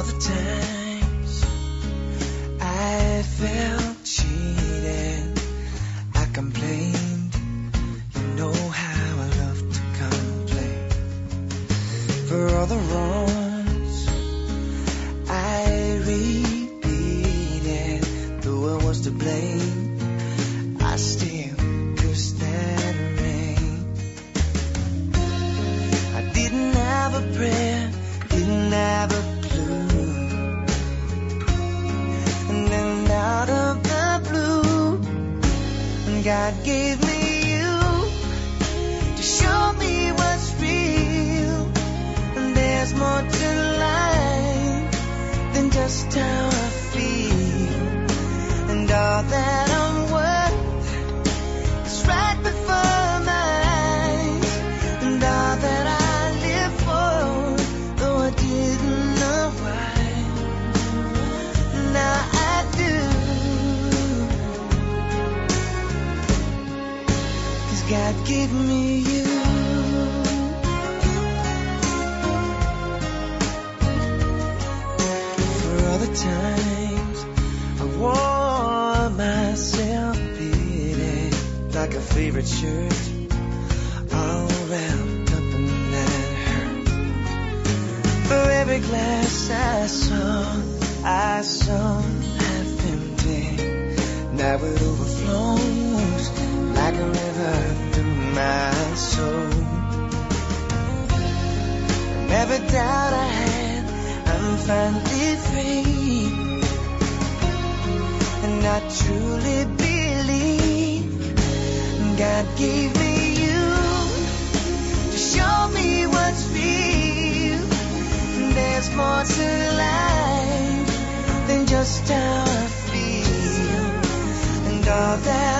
all the times I felt cheated, I complained. You know how I love to complain. For all the wrongs I repeated, though I was to blame, I still cursed that rain. I didn't have a prayer, didn't have a clue, and then out of the blue, God gave me you to show me what's real. And there's more to life than just how I feel, and all that I'm worth is right before my eyes, and all that I live for, though I didn't know why, now I do, 'cause God gave me you. For all the times I wore myself beating like a favorite shirt, all wrapped up in that hurt. For every glass I saw half empty, now it overflows like a river through my soul. From every doubt I had, I'm finally free, and I truly believe God gave me you to show me what's real. There's more to life than just how I feel, and all that